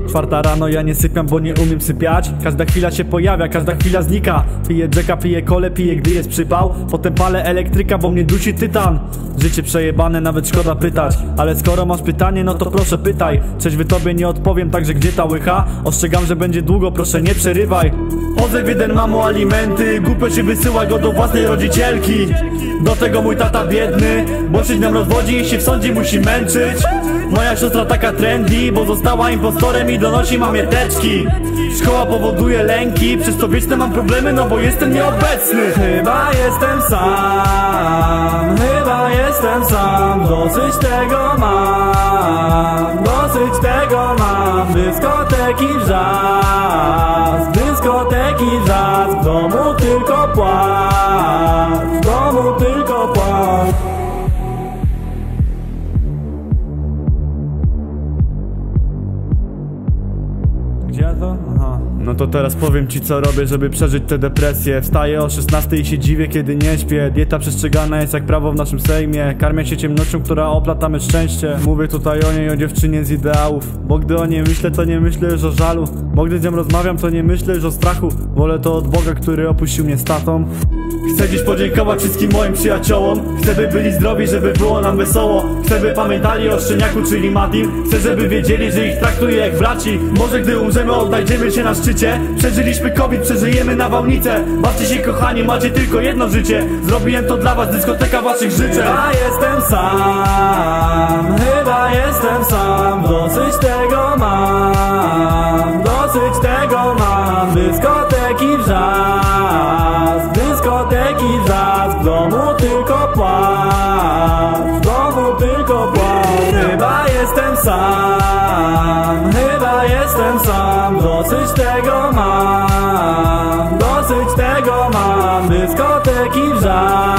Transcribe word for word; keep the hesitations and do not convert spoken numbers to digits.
Czwarta rano, ja nie sypiam, bo nie umiem sypiać. Każda chwila się pojawia, każda chwila znika. Piję Jacka, piję kole, piję gdy jest przypał. Potem palę elektryka, bo mnie dusi tytan. Życie przejebane, nawet szkoda pytać. Ale skoro masz pytanie, no to proszę pytaj. Trzeźwy tobie nie odpowiem, także gdzie ta łycha? Ostrzegam, że będzie długo, proszę nie przerywaj. Pozew jeden, mamo, alimenty. Głupio się wysyła go do własnej rodzicielki. Do tego mój tata biedny, bo się nam rozwodzi i się w sądzie musi męczyć. Moja siostra taka trendy, bo została impostorem i donosi mamie teczki. Szkoła powoduje lęki, przez to wieczne mam problemy, no bo jestem nieobecny. Chyba jestem sam, chyba jestem sam. Dosyć tego mam, dosyć tego mam. Dyskoteki wrzask, dyskoteki wrzask. W domu tylko płacz, w domu tylko płacz. Gdzie to? Aha. No to teraz powiem ci, co robię, żeby przeżyć tę depresję. Wstaję o szesnastej i się dziwię, kiedy nie śpię. Dieta przestrzegana jest jak prawo w naszym sejmie. Karmię się ciemnością, która oplata me szczęście. Mówię tutaj o niej, o dziewczynie z ideałów. Bo gdy o niej myślę, to nie myślę już o żalu. Bo gdy z nią rozmawiam, to nie myślę już o strachu. Wolę to od Boga, który opuścił mnie z tatą. Chcę dziś podziękować wszystkim moim przyjaciołom. Chcę, by byli zdrowi, żeby było nam wesoło. Chcę, by pamiętali o Szczeniaku, czyli Matim. Chcę, żeby wiedzieli, że ich traktuję jak braci. Może gdy umrzemy, odnajdziemy się na szczycie. Przeżyliśmy COVID, przeżyjemy nawałnicę. Bawcie się, kochani, macie tylko jedno życie. Zrobiłem to dla was, dyskoteka waszych życzeń. Chyba jestem sam, chyba jestem sam. Dosyć tego mam, dosyć tego mam. Dyskoteki wrzask, dyskoteki wrzask. W domu tylko płacz, w domu tylko płacz. Chyba jestem sam, chyba jestem sam. Dosyć tego mam, dosyć tego mam. Dyskoteki wrzask.